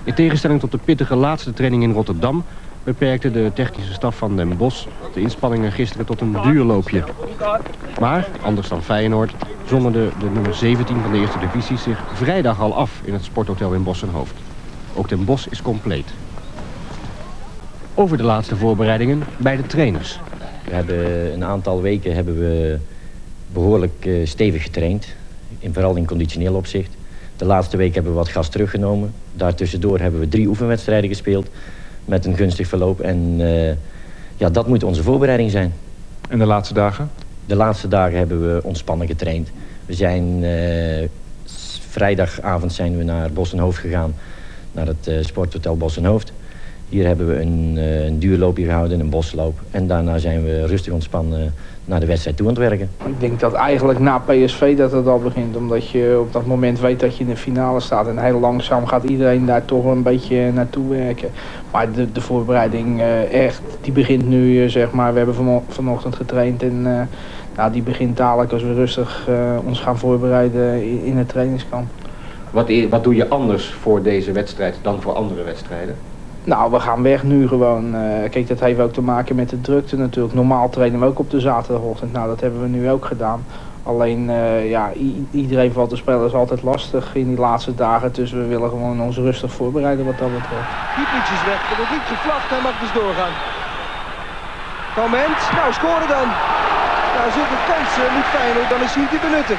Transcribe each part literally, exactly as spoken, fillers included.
In tegenstelling tot de pittige laatste training in Rotterdam beperkte de technische staf van Den Bosch de inspanningen gisteren tot een duurloopje. Maar, anders dan Feyenoord, zonderde de nummer zeventien van de eerste divisie zich vrijdag al af in het sporthotel in Bossenhoofd. Ook Den Bosch is compleet. Over de laatste voorbereidingen bij de trainers. We hebben een aantal weken hebben we behoorlijk uh, stevig getraind. In, vooral in conditioneel opzicht. De laatste week hebben we wat gas teruggenomen. Daartussendoor hebben we drie oefenwedstrijden gespeeld. Met een gunstig verloop. En uh, ja, dat moet onze voorbereiding zijn. En de laatste dagen? De laatste dagen hebben we ontspannen getraind. We zijn uh, vrijdagavond zijn we naar Bossenhoofd gegaan. Naar het uh, sporthotel Bossenhoofd. Hier hebben we een, uh, een duurloopje gehouden, een bosloop. En daarna zijn we rustig ontspannen naar de wedstrijd toe aan het werken. Ik denk dat eigenlijk na P S V dat het al begint. Omdat je op dat moment weet dat je in de finale staat. En heel langzaam gaat iedereen daar toch een beetje naartoe werken. Maar de, de voorbereiding uh, echt, die begint nu, uh, zeg maar. We hebben van, vanochtend getraind en uh, nou, die begint dadelijk als we rustig uh, ons gaan voorbereiden in, in het trainingskamp. Wat, wat doe je anders voor deze wedstrijd dan voor andere wedstrijden? Nou, we gaan weg nu gewoon. Uh, kijk, dat heeft ook te maken met de drukte natuurlijk. Normaal trainen we ook op de zaterdagochtend. Nou, dat hebben we nu ook gedaan. Alleen, uh, ja, iedereen valt te spelen is altijd lastig in die laatste dagen. Dus we willen gewoon ons rustig voorbereiden wat dat betreft. Kiepiets is weg, er wordt niet gevlacht, hij mag dus doorgaan. Moment, nou scoren dan. Nou, zulke kansen moet Feyenoord dan eens zien te benutten.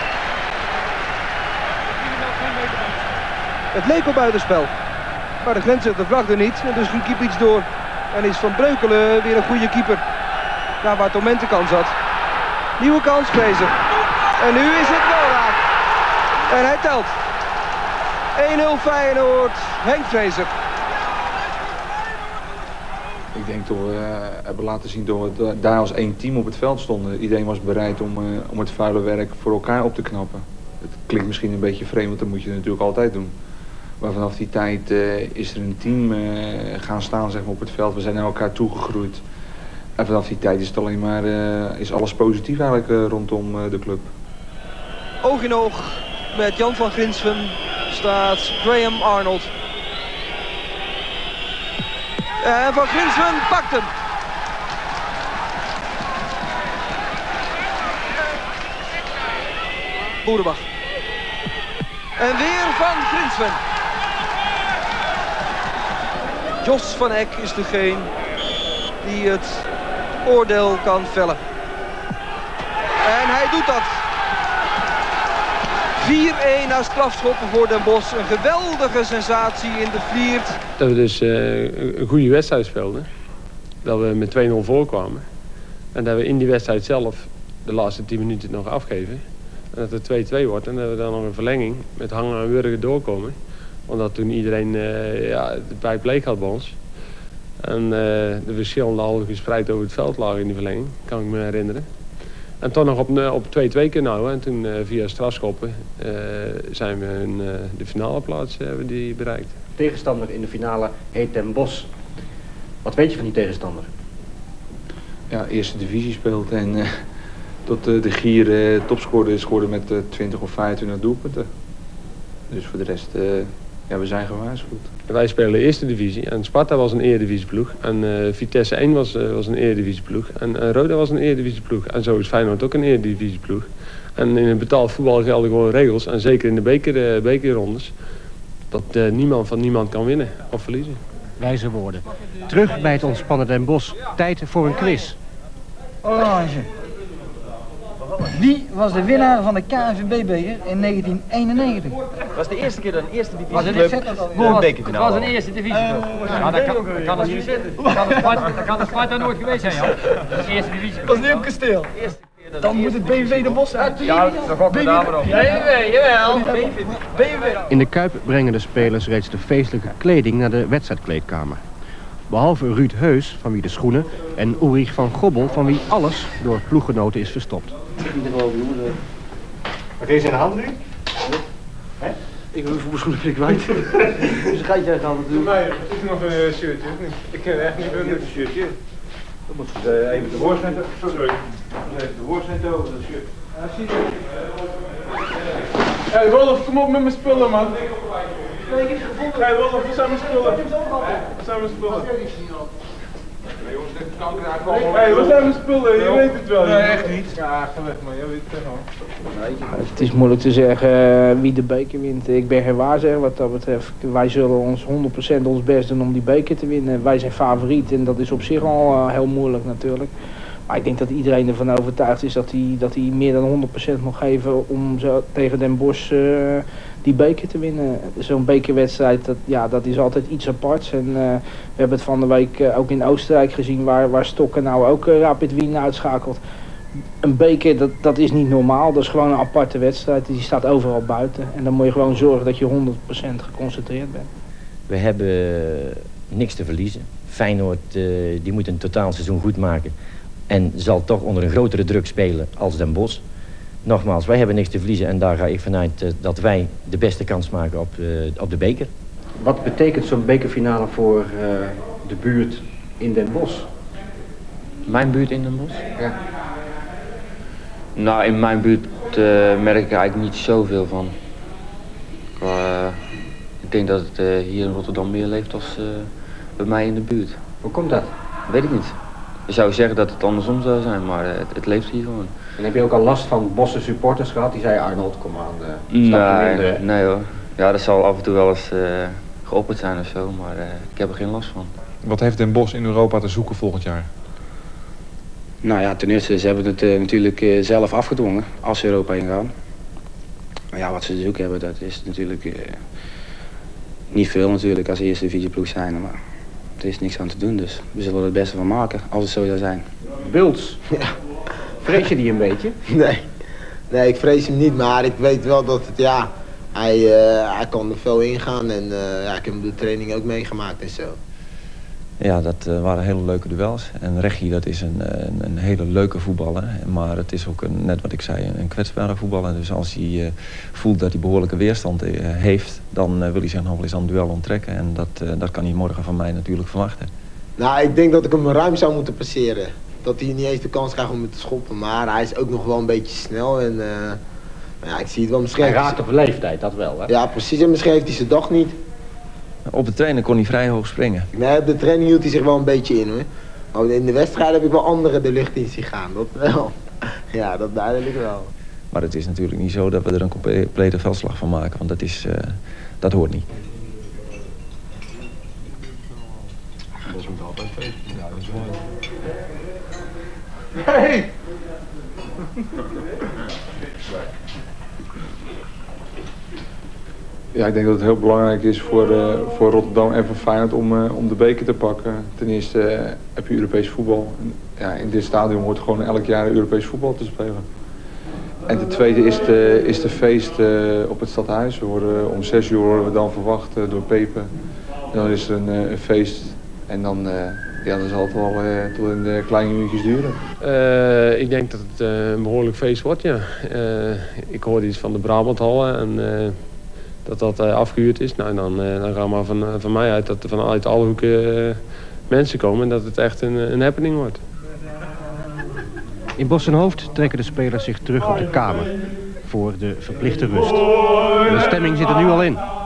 Het leek op buitenspel. Maar de grensrechter vlagde niet en dus ging Kiepiets door. En is Van Breukelen weer een goede keeper. Daar waar Toment de kans had. Nieuwe kans, Fraser. En nu is het wel raak. En hij telt. één nul Feyenoord, Henk Fraser. Ik denk dat we uh, hebben laten zien dat we daar als één team op het veld stonden. Iedereen was bereid om, uh, om het vuile werk voor elkaar op te knappen. Het klinkt misschien een beetje vreemd, want dat moet je natuurlijk altijd doen. Maar vanaf die tijd uh, is er een team uh, gaan staan, zeg maar, op het veld. We zijn naar elkaar toegegroeid. En vanaf die tijd is het alleen maar uh, is alles positief eigenlijk uh, rondom uh, de club. Oog in oog met Jan van Grinsven staat Graham Arnold. En Van Grinsven pakt hem. Boerenbach. En weer Van Grinsven. Jos van Eck is degene die het oordeel kan vellen. En hij doet dat. vier één na strafschoppen voor Den Bosch. Een geweldige sensatie in de Vliert. Dat we dus uh, een goede wedstrijd speelden. Dat we met twee nul voorkwamen. En dat we in die wedstrijd zelf de laatste tien minuten nog afgeven. En dat het twee twee wordt en dat we dan nog een verlenging met hangen en wurgen doorkomen. Omdat toen iedereen uh, ja, de pijp leeg had bij ons. En uh, de verschillende al gespreid over het veld lagen in die verlenging, kan ik me herinneren. En toch nog op, op twee twee kunnen houden. En toen uh, via strafschoppen uh, zijn we in uh, de finale plaats uh, hebben die bereikt. De tegenstander in de finale heet Den Bosch. Wat weet je van die tegenstander? Ja, eerste divisie speelt en uh, tot uh, de Gier uh, topscorer is geworden met uh, twintig of vijfentwintig doelpunten. Dus voor de rest, uh, ja, we zijn gewaarschuwd. Wij spelen de eerste divisie en Sparta was een eredivisieploeg. En uh, Vitesse één was, uh, was een eredivisieploeg. En uh, Roda was een eredivisieploeg. En zo is Feyenoord ook een eredivisieploeg. En in het betaald voetbal gelden gewoon regels. En zeker in de beker, uh, bekerrondes. Dat uh, niemand van niemand kan winnen of verliezen. Wijze woorden. Terug bij het ontspannen Den Bosch. Tijd voor een quiz. Orange. Wie was de winnaar van de K N V B-beker in negentien eenennegentig? Het was de eerste keer dat een eerste Was het divisieclub een bekerfinale Het was een eerste divisieclub. Ja, dat kan, dat kan, het, dat kan, de Sparta, dat kan de Sparta nooit geweest zijn, joh. Dat is de eerste divisieclub. Dat was niet op kasteel. Dan moet het B V V de Bosch uit. Ja, dat gok ik daar maar op. B V V, jawel. B V V. In de Kuip brengen de spelers reeds de feestelijke kleding naar de wedstrijdkleedkamer. Behalve Ruud Heus, van wie de schoenen, en Ulrich van Gobbel, van wie alles door ploeggenoten is verstopt. Wat is in de hand nu? Ik wil voor mijn schoenen ben ik kwijt. Dus ga jij gaan natuurlijk. Mij, is er nog een shirtje? Ik ken echt niet een shirtje. Dan moet je even de voorzetten. Sorry. Even de voorzetten over dat shirt. Ja, zie je. Hé Rolf, kom op met mijn spullen, man. Hey Rolf, waar zijn mijn spullen? Waar zijn mijn spullen? Hé, waar zijn mijn spullen? Je weet het wel. Nee, echt niet. Ja, ga weg man, jij weet het wel. Het is moeilijk te zeggen wie de beker wint. Ik ben geen waarzegger wat dat betreft. Wij zullen ons honderd procent ons best doen om die beker te winnen. Wij zijn favoriet en dat is op zich al uh, heel moeilijk natuurlijk. Maar ik denk dat iedereen ervan overtuigd is dat hij, dat hij meer dan honderd procent mag geven om zo tegen Den Bosch uh, die beker te winnen. Zo'n bekerwedstrijd, dat, ja, dat is altijd iets aparts. En, uh, we hebben het van de week uh, ook in Oostenrijk gezien waar, waar Stokken nou ook uh, Rapid Wien uitschakelt. Een beker, dat, dat is niet normaal. Dat is gewoon een aparte wedstrijd. Die staat overal buiten. En dan moet je gewoon zorgen dat je honderd procent geconcentreerd bent. We hebben niks te verliezen. Feyenoord uh, die moet een totaal seizoen goed maken. En zal toch onder een grotere druk spelen als Den Bosch. Nogmaals, wij hebben niks te verliezen. En daar ga ik vanuit uh, dat wij de beste kans maken op, uh, op de beker. Wat betekent zo'n bekerfinale voor uh, de buurt in Den Bosch? Mijn buurt in Den Bosch? Ja. Nou, in mijn buurt uh, merk ik eigenlijk niet zoveel van. Uh, ik denk dat het uh, hier in Rotterdam meer leeft dan uh, bij mij in de buurt. Hoe komt dat? Weet ik niet. Je zou zeggen dat het andersom zou zijn, maar uh, het, het leeft hier gewoon. En heb je ook al last van Bosse supporters gehad? Die zei Arnold, kom aan, uh, stap nee, minder. Nee hoor. Ja, dat zal af en toe wel eens uh, geopperd zijn of zo, maar uh, ik heb er geen last van. Wat heeft Den Bosch in Europa te zoeken volgend jaar? Nou ja, ten eerste, ze hebben het uh, natuurlijk uh, zelf afgedwongen als ze Europa ingaan. Maar ja, wat ze te zoeken hebben, dat is natuurlijk uh, niet veel natuurlijk als eerste divisieploeg zijn. Maar er is niks aan te doen, dus we zullen er het beste van maken als het zo zou zijn. Bults, ja. Vrees je die een beetje? Nee. Nee, ik vrees hem niet, maar ik weet wel dat het, ja, hij, uh, hij kan er veel ingaan en uh, ja, ik heb de training ook meegemaakt en zo. Ja, dat uh, waren hele leuke duels. En Regie, dat is een, een, een hele leuke voetballer. Maar het is ook, een, net wat ik zei, een kwetsbare voetballer. Dus als hij uh, voelt dat hij behoorlijke weerstand uh, heeft, dan uh, wil hij zich nog wel eens aan het duel onttrekken. En dat, uh, dat kan hij morgen van mij natuurlijk verwachten. Nou, ik denk dat ik hem ruim zou moeten passeren. Dat hij niet eens de kans krijgt om me te schoppen. Maar hij is ook nog wel een beetje snel. En uh, ja, ik zie het wel misschien. Hij raakt op leeftijd, dat wel, hè? Ja, precies. En misschien heeft hij zijn dag niet. Op de trainer kon hij vrij hoog springen. Nee, op de training hield hij zich wel een beetje in, hoor. Maar in de wedstrijd heb ik wel anderen de lucht in zien gaan. Dat wel. Ja, dat duidelijk wel. Maar het is natuurlijk niet zo dat we er een complete veldslag van maken. Want dat, is, uh, dat hoort niet. Dat moet altijd feest. Ja, dat is mooi. Hey! Ja, ik denk dat het heel belangrijk is voor, uh, voor Rotterdam en voor Feyenoord om, uh, om de beker te pakken. Ten eerste uh, heb je Europees voetbal. Ja, in dit stadion wordt gewoon elk jaar Europees voetbal te spelen. En ten tweede is de, is de feest uh, op het stadhuis. We worden, om zes uur worden we dan verwacht uh, door Pepe. En dan is er een, uh, een feest en dan, uh, ja, dan zal het wel uh, tot in de kleine uurtjes duren. Uh, ik denk dat het uh, een behoorlijk feest wordt, ja. Uh, ik hoorde iets van de Brabanthallen en uh, dat dat uh, afgehuurd is. Nou, dan, uh, dan gaan we van, uh, van mij uit dat er vanuit alle hoeken uh, mensen komen en dat het echt een, een happening wordt. In Bossenhoofd trekken de spelers zich terug op de kamer voor de verplichte rust. De stemming zit er nu al in.